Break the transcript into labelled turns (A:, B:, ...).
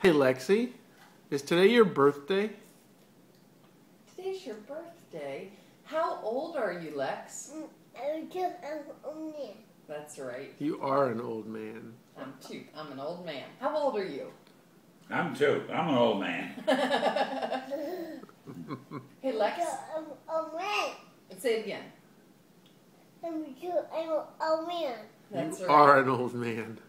A: Hey Lexi, is today your birthday?
B: Today's your birthday. How old are you, Lex?
C: I'm an old man.
B: That's right.
A: You are an old man.
B: I'm 2. I'm an old man. How old are you?
D: I'm 2. I'm an old man.
B: Hey, Lex.
C: I'm an old man.
B: Say it again.
C: I'm an old man.
B: That's
A: You
B: right.
A: are an old man.